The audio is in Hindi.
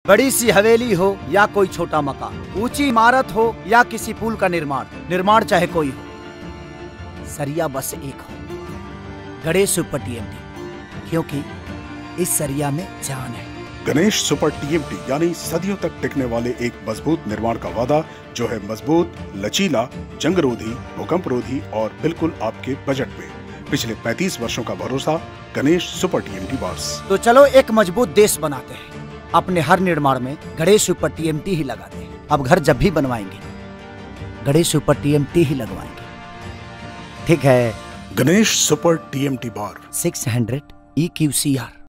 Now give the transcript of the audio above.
बड़ी सी हवेली हो या कोई छोटा मकान, ऊंची इमारत हो या किसी पुल का निर्माण चाहे कोई हो, सरिया बस एक हो, गणेश सुपर टीएमटी, क्योंकि इस सरिया में जान है। गणेश सुपर टीएमटी यानी सदियों तक टिकने वाले एक मजबूत निर्माण का वादा, जो है मजबूत, लचीला, जंगरोधी, भूकंपरोधी और बिल्कुल आपके बजट में। पिछले 35 वर्षों का भरोसा, गणेश सुपर टीएमटी बार्स। तो चलो एक मजबूत देश बनाते हैं, अपने हर निर्माण में गणेश सुपर टीएमटी ही लगाते हैं। अब घर जब भी बनवाएंगे गणेश सुपर टीएमटी ही लगवाएंगे, ठीक है? Ganesh super TMT bar 600 EQCR।